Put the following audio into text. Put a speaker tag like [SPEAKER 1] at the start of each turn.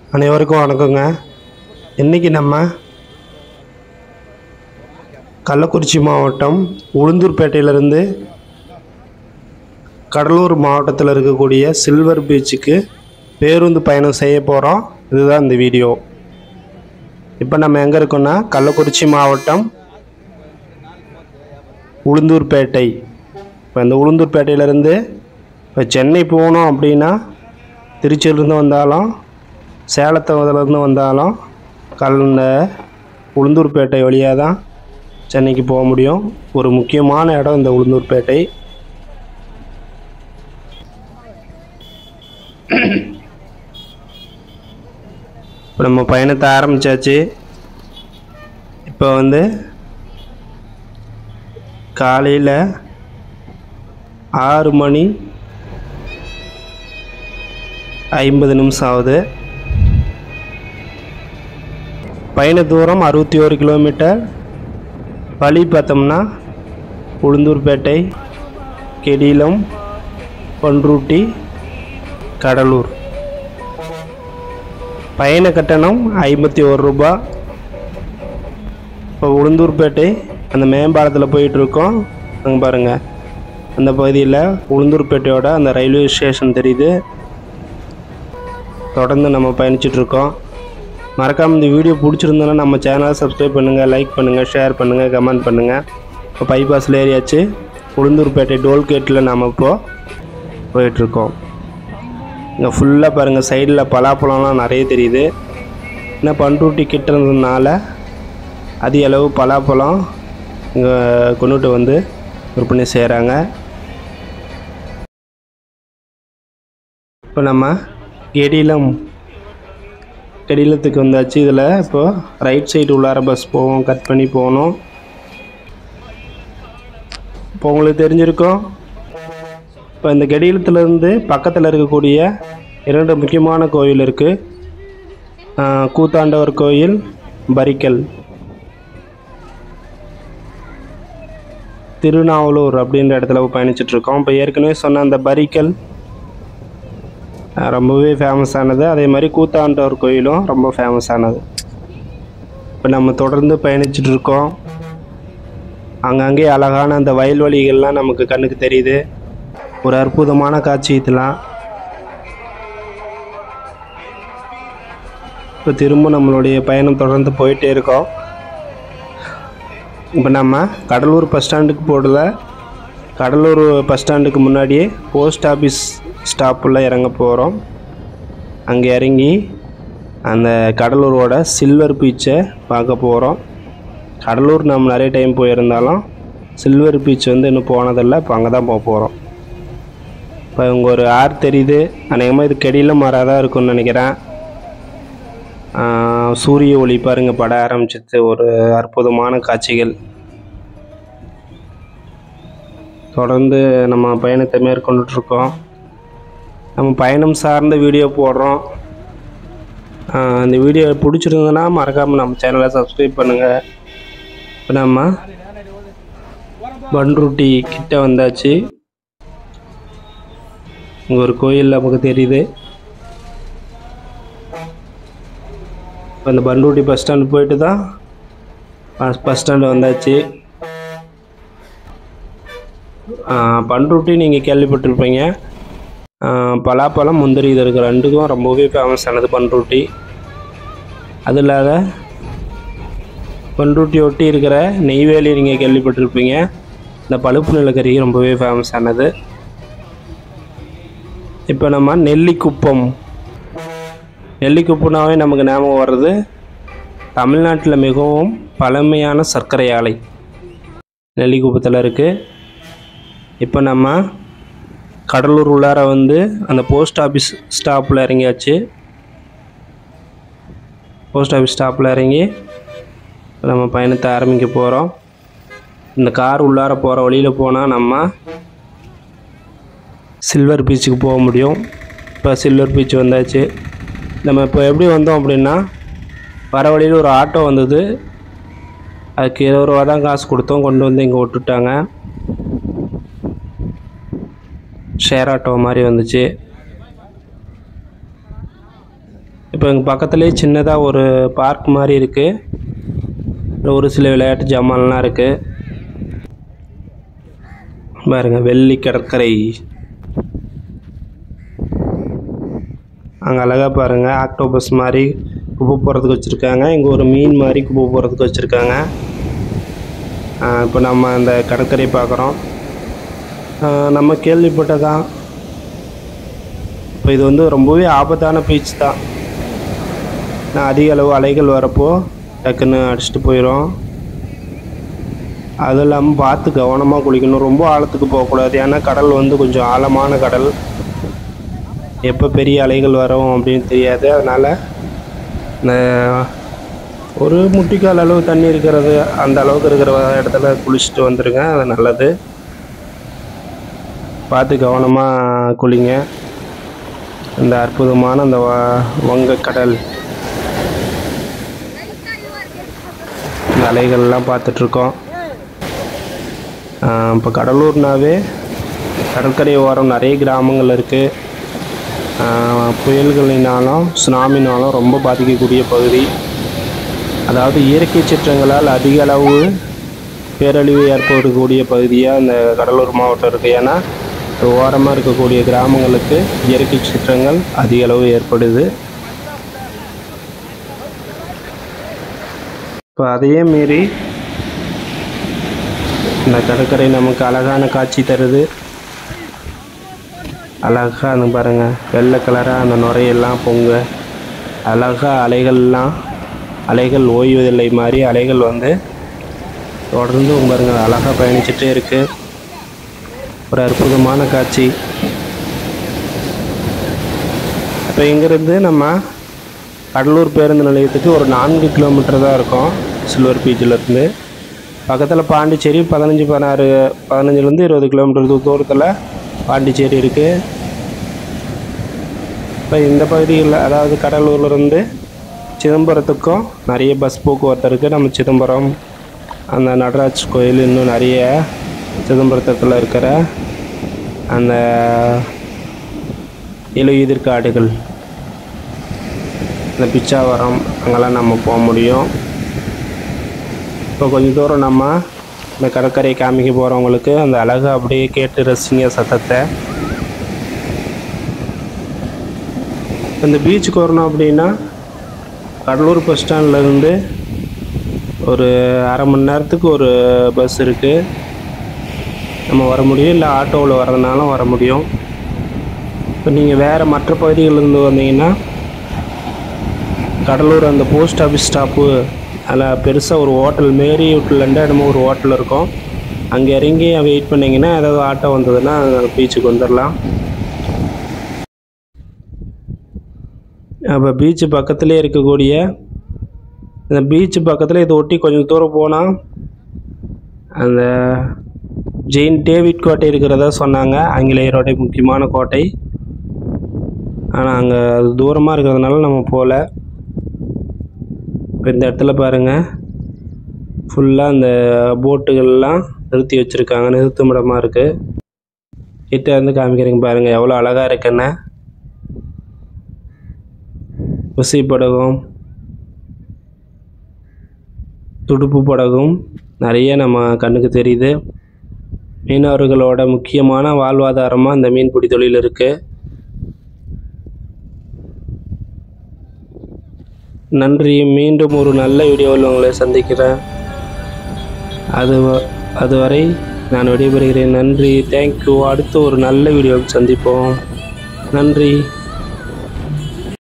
[SPEAKER 1] அனைவருக்கும் வணக்கங்க. இன்றைக்கி நம்ம கள்ளக்குறிச்சி மாவட்டம் உளுந்தூர்பேட்டையிலிருந்து கடலூர் மாவட்டத்தில் இருக்கக்கூடிய சில்வர் பீச்சுக்கு பேருந்து பயணம் செய்ய போகிறோம். இதுதான் இந்த வீடியோ. இப்போ நம்ம எங்கே இருக்கோம்னா கள்ளக்குறிச்சி மாவட்டம் உளுந்தூர்பேட்டை. இப்போ இந்த உளுந்தூர்பேட்டையிலேருந்து இப்போ சென்னை போகணும் அப்படின்னா திருச்சியிலேருந்து வந்தாலும் சேலத்திலேருந்து வந்தாலும் இந்த உளுந்தூர்பேட்டை வழியாக தான் சென்னைக்கு போக முடியும். ஒரு முக்கியமான இடம் இந்த உளுந்தூர்பேட்டை. இப்போ நம்ம பயணத்தை ஆரம்பித்தாச்சு. இப்போ காலையில் 6:50 ஆகுது. பயண தூரம் 61 கிலோமீட்டர். வழி பார்த்தோம்னா உளுந்தூர்பேட்டை, கெடிலம், பண்ருட்டி, கடலூர். பயண கட்டணம் 51 ரூபா. இப்போ உளுந்தூர்பேட்டை அந்த மேம்பாலத்தில் போயிட்டுருக்கோம். அங்கே பாருங்கள், அந்த பகுதியில் உளுந்தூர்பேட்டையோட அந்த ரயில்வே ஸ்டேஷன் தெரியுது. தொடர்ந்து நம்ம பயணிச்சிட்ருக்கோம். மறக்காமல் இந்த வீடியோ பிடிச்சிருந்தோன்னா நம்ம சேனலை சப்ஸ்கிரைப் பண்ணுங்கள், லைக் பண்ணுங்கள், ஷேர் பண்ணுங்கள், கமெண்ட் பண்ணுங்கள். இப்போ பைபாஸில் ஏறியாச்சு. உளுந்தூர்பேட்டை டோல்கேட்டில் நாம் இப்போது போயிட்டுருக்கோம். இங்கே ஃபுல்லாக பாருங்கள், சைடில் பலாப்பழம்லாம் நிறைய தெரியுது. ஏன்னா பண்ருட்டி கிட்ட இருந்ததுனால அதிக அளவு பலாப்பழம் இங்கே கொண்டுட்டு விற்பனை செய்கிறாங்க. இப்போ நம்ம கெடிலத்துக்கு வந்தாச்சு. இதில் இப்போது ரைட் சைடு உள்ளார பஸ் போவோம், கட் பண்ணி போகணும். இப்போ உங்களுக்கு தெரிஞ்சிருக்கும், இப்போ இந்த கெடிலத்துலேருந்து பக்கத்தில் இருக்கக்கூடிய 2 முக்கியமான கோயில் இருக்குது. கூத்தாண்டவர் கோயில், பரிக்கல், திருநாவலூர் அப்படின்ற இடத்துல பயணிச்சிட்ருக்கோம். இப்போ ஏற்கனவே சொன்ன அந்த பரிக்கல் ரொம்பவே ஃபேமஸானது. அதே மாதிரி கூத்தாண்டவர் கோயிலும் ரொம்ப ஃபேமஸானது. இப்போ நம்ம தொடர்ந்து பயணிச்சிட்ருக்கோம். அங்கங்கே அழகான அந்த வயல்வெளிகள்லாம் நமக்கு கண்ணுக்கு தெரியுது. ஒரு அற்புதமான காட்சி இதெல்லாம். இப்போ திரும்ப நம்மளுடைய பயணம் தொடர்ந்து போயிட்டே இருக்கோம். இப்போ நம்ம கடலூர் பஸ் ஸ்டாண்டுக்கு போடல, கடலூர் பஸ் ஸ்டாண்டுக்கு முன்னாடியே போஸ்ட் ஆஃபீஸ் ஸ்டாப்பில் இறங்க போகிறோம். அங்கே இறங்கி அந்த கடலூரோட சில்வர் பீச்சை பார்க்க போகிறோம். கடலூர் நம்ம நிறைய டைம் போயிருந்தாலும் சில்வர் பீச் இன்னும் போனதில்லை. இப்போ அங்கே தான் போக போகிறோம். இப்போ இங்கே ஒரு ஆறு தெரியுது. அநேகமாக இது கெடிலம் மரம் தான் இருக்குன்னு நினைக்கிறேன். சூரிய ஒளி பாருங்கள் பட ஆரம்பிச்சிது. ஒரு அற்புதமான காட்சிகள். தொடர்ந்து நம்ம பயணத்தை மேற்கொண்டுட்ருக்கோம். நம்ம பயணம் சார்ந்த வீடியோ போடுறோம். இந்த வீடியோ பிடிச்சிருந்ததுன்னா மறக்காமல் நம்ம சேனலை சப்ஸ்கிரைப் பண்ணுங்கள். இப்போ நம்ம பண்ருட்டி கிட்ட வந்தாச்சு. இங்கே ஒரு கோயில் நமக்கு தெரியுது. இப்போ இந்த பண்ருட்டி பஸ் ஸ்டாண்டு போயிட்டு தான் பஸ் ஸ்டாண்டு வந்தாச்சு. பண்ருட்டி நீங்கள் கேள்விப்பட்டிருப்பீங்க. பலாப்பழம், முந்திரி, இது இருக்கிற ரெண்டுக்கும் ரொம்பவே ஃபேமஸானது பண்ருட்டி. அது இல்லாத பண்ருட்டி ஒட்டி இருக்கிற நெய்வேலி நீங்கள் கேள்விப்பட்டிருப்பீங்க. இந்த பழுப்பு நிலக்கரி ரொம்பவே ஃபேமஸானது. இப்போ நம்ம நெல்லிக்குப்பம்னாவே நமக்கு ஞாபகம் வர்றது தமிழ்நாட்டில் மிகவும் பழமையான சர்க்கரை ஆலை நெல்லிக்குப்பத்தில் இருக்குது. இப்போ நம்ம கடலூர் உள்ளார அந்த போஸ்ட் ஆஃபீஸ் ஸ்டாப்பில் இறங்கியாச்சு. போஸ்ட் ஆஃபீஸ் ஸ்டாப்பில் இறங்கி நம்ம பயணத்தை ஆரம்பிக்க போகிறோம். இந்த கார் உள்ளார போகிற வழியில் போனால் நம்ம சில்வர் பீச்சுக்கு போக முடியும். இப்போ சில்வர் பீச் வந்தாச்சு. நம்ம இப்போ எப்படி வந்தோம் அப்படின்னா, வர வழியில் ஒரு ஆட்டோ வந்தது. அதுக்கு 20 ரூபா தான் காசு கொடுத்தோம். கொண்டு இங்கே விட்டுட்டாங்க. ஷேர் ஆட்டோ மாதிரி வந்துச்சு. இப்போ எங்கள் பக்கத்துலேயே சின்னதாக ஒரு பார்க் மாதிரி இருக்குது. ஒரு சில விளையாட்டு ஜாமான்லாம் இருக்குது. பாருங்கள், வெள்ளி கடற்கரை. அங்கே அழகாக பாருங்கள், ஆக்டோபஸ் மாதிரி குப்பை போகிறதுக்கு வச்சுருக்காங்க. இங்கே ஒரு மீன் மாதிரி குப்பை போகிறதுக்கு வச்சுருக்காங்க. இப்போ நம்ம அந்த கடற்கரை பார்க்குறோம். நம்ம கேள்விப்பட்டதான். இப்போ இது வந்து ரொம்பவே ஆபத்தான பீச் தான். அதிக அளவு அலைகள் வரப்போ டக்குன்னு அடிச்சுட்டு போயிடும். அதுவும் இல்லாமல் பார்த்து கவனமாக குளிக்கணும். ரொம்ப ஆழத்துக்கு போகக்கூடாது. ஏன்னா கடல் வந்து கொஞ்சம் ஆழமான கடல். எப்போ பெரிய அலைகள் வரும் அப்படின்னு தெரியாது. அதனால் இந்த ஒரு முட்டிக்கால் அளவு தண்ணி இருக்கிறது, அந்த அளவுக்கு இருக்கிற இடத்துல குளிச்சுட்டு வந்துடுங்க. அது நல்லது. பார்த்து கவனமாக குளிங்க. இந்த அற்புதமான அந்த வங்கக்கடல் இந்த அலைகள்லாம் பார்த்துட்ருக்கோம். இப்போ கடலூர்னாவே கடற்கரை ஓரம் நிறைய கிராமங்கள் இருக்குது. புயல்களினாலும் சுனாமினாலும் ரொம்ப பாதிக்கக்கூடிய பகுதி. அதாவது இயற்கை சீற்றங்களால் அதிக அளவு பேரழிவு ஏற்படக்கூடிய பகுதியாக இந்த கடலூர் மாவட்டம் இருக்குது. ஏன்னா ஓரமாக இருக்கக்கூடிய கிராமங்களுக்கு இயற்கை சீற்றங்கள் அதிக அளவு ஏற்படுது. இப்போ அதையே மீறி இந்த கடற்கரை நமக்கு அழகான காட்சி தருது. அழகாக அந்த பாருங்கள், வெள்ளை கலராக அந்த நுரையெல்லாம் பொங்க அழகாக அலைகள் ஓய்வதில்லை மாதிரி அலைகள் வந்து தொடர்ந்து பாருங்கள் அழகாக பயணிச்சுட்டே இருக்குது. ஒரு அற்புதமான காட்சி. இப்போ இங்கேருந்து நம்ம கடலூர் பேருந்து நிலையத்துக்கு ஒரு 4 கிலோமீட்டர் தான் இருக்கும் சில்வர் பீச்சிலேருந்து. பக்கத்தில் பாண்டிச்சேரி 15-16 20 கிலோமீட்டர் தூரத்தில் பாண்டிச்சேரி இருக்குது. இப்போ இந்த பகுதியில் அதாவது கடலூர்லேருந்து சிதம்பரத்துக்கும் நிறைய பஸ் போக்குவரத்து இருக்குது. நம்ம சிதம்பரம், அந்த நடராஜ் கோயில், இன்னும் நிறைய சிதம்பரத்தில் இருக்கிற அந்த இலையுதிர் காடுகள், இந்த பிச்சாவரம், அங்கெல்லாம் நம்ம போக முடியும். இப்போ கொஞ்சம் தூரம் நம்ம இந்த கடற்கரை காமிக்க போகிறவங்களுக்கு அந்த அழகை அப்படியே கேட்டு ரசிங்க சத்தத்தை. இந்த பீச்சுக்கு வரணும் அப்படின்னா கடலூர் பஸ் ஸ்டாண்ட்லேருந்து ஒரு அரை மணி நேரத்துக்கு ஒரு பஸ் இருக்குது. நம்ம வர முடியும். இல்லை ஆட்டோவில் வர்றதுனாலும் வர முடியும். இப்போ நீங்கள் வேறு மற்ற பகுதிகளிலிருந்து வந்தீங்கன்னா கடலூர் அந்த போஸ்ட் ஆஃபீஸ் ஸ்டாப்பு அதில் பெருசாக ஒரு ஹோட்டல் மேரி வீட்டில் என்னமோ ஒரு ஹோட்டல் இருக்கும். அங்கே இறங்கி வெயிட் பண்ணிங்கன்னா ஏதாவது ஆட்டோ வந்ததுன்னா பீச்சுக்கு வந்துடலாம். அப்போ பீச்சு பக்கத்துலேயே இருக்கக்கூடிய இந்த பீச்சு பக்கத்தில் இதை ஒட்டி கொஞ்சம் தூரம் போனால் அந்த ஜெயின் டேவிட் கோட்டை இருக்கிறதா சொன்னாங்க. ஆங்கிலேயரோடைய முக்கியமான கோட்டை. ஆனால் அங்கே அது தூரமாக இருக்கிறதுனால நம்ம போகல. இப்போ இந்த இடத்துல பாருங்கள், ஃபுல்லாக அந்த போட்டுகள்லாம் நிறுத்தி வச்சுருக்காங்க. நிறுத்துமிடமாக இருக்குது. கிட்ட இருந்து காமிக்கிறீங்க பாருங்கள் எவ்வளோ அழகாக இருக்குன்னு. விசைப்படகும், துடுப்பு படகும் நிறைய நம்ம கண்ணுக்கு தெரியுது. மீனவர்களோட முக்கியமான வாழ்வாதாரமாக இந்த மீன்பிடி தொழில் இருக்குது. நன்றி. மீண்டும் ஒரு நல்ல வீடியோவில் உங்களை சந்திக்கிறேன். அதுவரை நான் விடைபெறுகிறேன். நன்றி. தேங்க்யூ. அடுத்து ஒரு நல்ல வீடியோவில் சந்திப்போம். நன்றி.